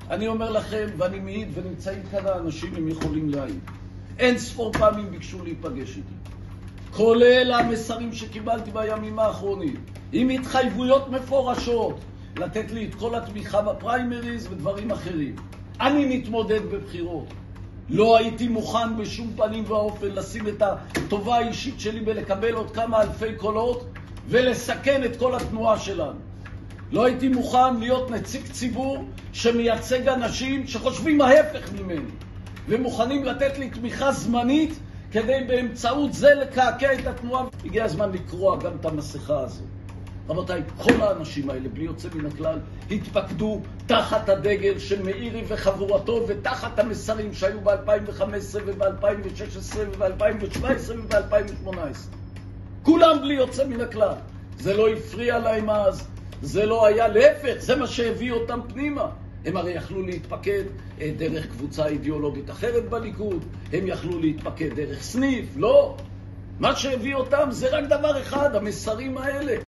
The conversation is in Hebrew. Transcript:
אני אומר לכם, ואני מעיד, ונמצאים כאן האנשים, הם יכולים להעיד. אין ספור פעמים ביקשו להיפגש איתי. כולל המסרים שקיבלתי בימים האחרונים, עם התחייבויות מפורשות, לתת לי את כל התמיכה בפריימריז ודברים אחרים. אני מתמודד בבחירות. לא הייתי מוכן בשום פנים ואופן לשים את הטובה האישית שלי ולקבל עוד כמה אלפי קולות ולסכן את כל התנועה שלנו. לא הייתי מוכן להיות נציג ציבור שמייצג אנשים שחושבים ההפך ממני ומוכנים לתת לי תמיכה זמנית כדי באמצעות זה לקעקע את התנועה. הגיע הזמן לקרוע גם את המסכה הזו. רבותיי, כל האנשים האלה, בלי יוצא מן הכלל, התפקדו תחת הדגל של מאירי וחבורתו ותחת המסרים שהיו ב-2015 וב-2016 וב-2017 וב-2018. כולם בלי יוצא מן הכלל. זה לא הפריע להם אז, זה לא היה, להפך, זה מה שהביא אותם פנימה. הם הרי יכלו להתפקד דרך קבוצה אידיאולוגית אחרת בליכוד, הם יכלו להתפקד דרך סניף, לא. מה שהביא אותם זה רק דבר אחד, המסרים האלה.